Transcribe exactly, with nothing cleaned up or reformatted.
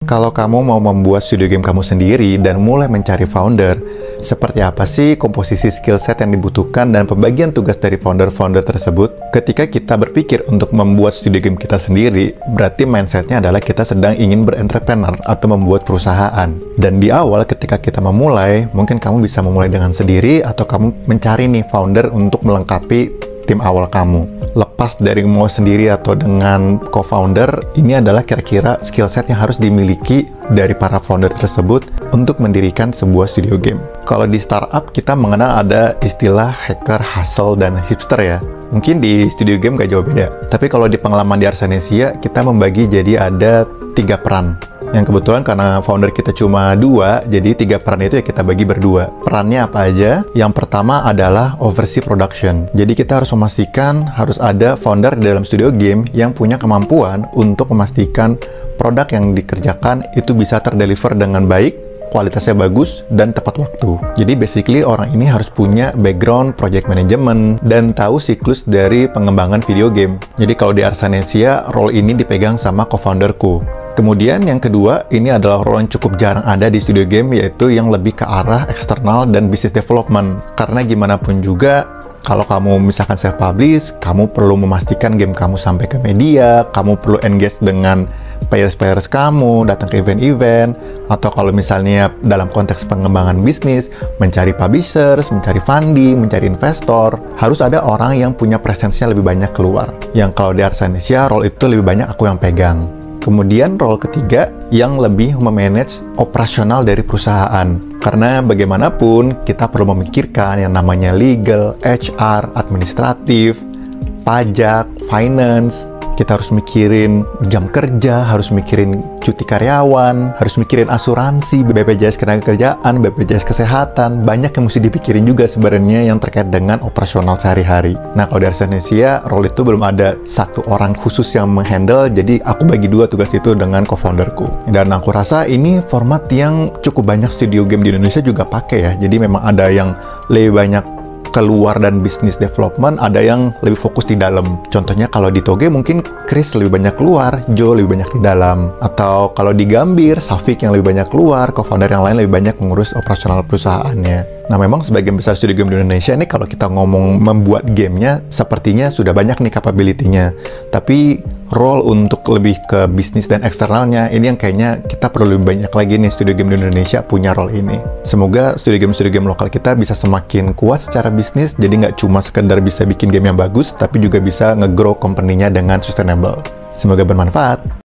Kalau kamu mau membuat studio game kamu sendiri dan mulai mencari founder, seperti apa sih komposisi skill set yang dibutuhkan dan pembagian tugas dari founder-founder tersebut? Ketika kita berpikir untuk membuat studio game kita sendiri, berarti mindsetnya adalah kita sedang ingin berentrepreneur atau membuat perusahaan. Dan di awal ketika kita memulai, mungkin kamu bisa memulai dengan sendiri atau kamu mencari nih founder untuk melengkapi tim awal kamu. Lepas dari mau sendiri atau dengan co-founder, ini adalah kira-kira skill set yang harus dimiliki dari para founder tersebut untuk mendirikan sebuah studio game. Kalau di startup, kita mengenal ada istilah hacker, hustle, dan hipster ya. Mungkin di studio game gak jauh beda. Tapi kalau di pengalaman di Arsanesia, kita membagi jadi ada tiga peran. Yang kebetulan karena founder kita cuma dua, jadi tiga peran itu ya kita bagi berdua. Perannya apa aja? Yang pertama adalah oversee production. Jadi kita harus memastikan harus ada founder di dalam studio game yang punya kemampuan untuk memastikan produk yang dikerjakan itu bisa terdeliver dengan baik, kualitasnya bagus, dan tepat waktu. Jadi basically orang ini harus punya background project management dan tahu siklus dari pengembangan video game. Jadi kalau di Arsanesia, role ini dipegang sama co-founderku. Kemudian yang kedua, ini adalah role yang cukup jarang ada di studio game, yaitu yang lebih ke arah eksternal dan business development. Karena gimana pun juga, kalau kamu misalkan self-publish, kamu perlu memastikan game kamu sampai ke media, kamu perlu engage dengan players-players kamu, datang ke event-event, atau kalau misalnya dalam konteks pengembangan bisnis, mencari publishers, mencari funding, mencari investor, harus ada orang yang punya presence-nya lebih banyak keluar. Yang kalau di Arsanesia, role itu lebih banyak aku yang pegang. Kemudian role ketiga yang lebih memanage operasional dari perusahaan. Karena bagaimanapun kita perlu memikirkan yang namanya legal, H R, administratif, pajak, finance. Kita harus mikirin jam kerja, harus mikirin cuti karyawan, harus mikirin asuransi, B P J S ketenagakerjaan, B P J S kesehatan. Banyak yang mesti dipikirin juga sebenarnya yang terkait dengan operasional sehari-hari. Nah, kalau dari Arsanesia, role itu belum ada satu orang khusus yang menghandle, jadi aku bagi dua tugas itu dengan co-founderku. Dan aku rasa ini format yang cukup banyak studio game di Indonesia juga pakai ya. Jadi memang ada yang lebih banyak keluar dan bisnis development, ada yang lebih fokus di dalam. Contohnya kalau di Toge mungkin Chris lebih banyak keluar, Joe lebih banyak di dalam. Atau kalau di Gambir, Safik yang lebih banyak keluar, co-founder yang lain lebih banyak mengurus operasional perusahaannya. Nah, memang sebagian besar studio game di Indonesia ini kalau kita ngomong membuat gamenya, sepertinya sudah banyak nih capability-nya. Tapi role untuk lebih ke bisnis dan eksternalnya, ini yang kayaknya kita perlu lebih banyak lagi nih studio game di Indonesia punya role ini. Semoga studio game-studio game lokal kita bisa semakin kuat secara bisnis, jadi nggak cuma sekedar bisa bikin game yang bagus, tapi juga bisa nge-grow company-nya dengan sustainable. Semoga bermanfaat.